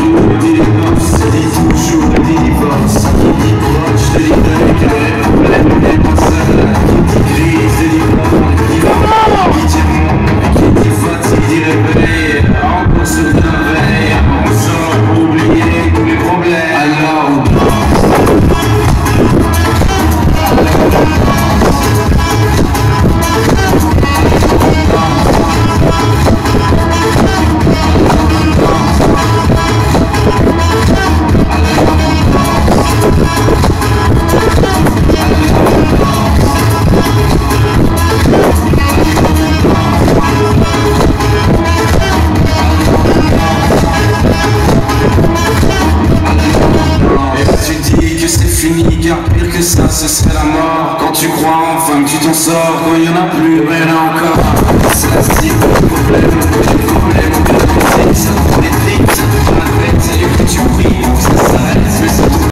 toujours dit les gosses, se dit toujours dit divorce. Qui dit proche, te dit deuil, car les problèmes n'est pas seul. Qui dit crise, te dit mort, qui va mort, qui dit monde, qui dit fatigue, dit réveil. Encore sur ta veille, on sort pour oublier tous les problèmes. Alors on car pire que ça, ce serait la mort. Quand tu crois enfin que tu t'en sors, quand il y en a plus, mais il y en a encore. C'est la cible, le problème, ça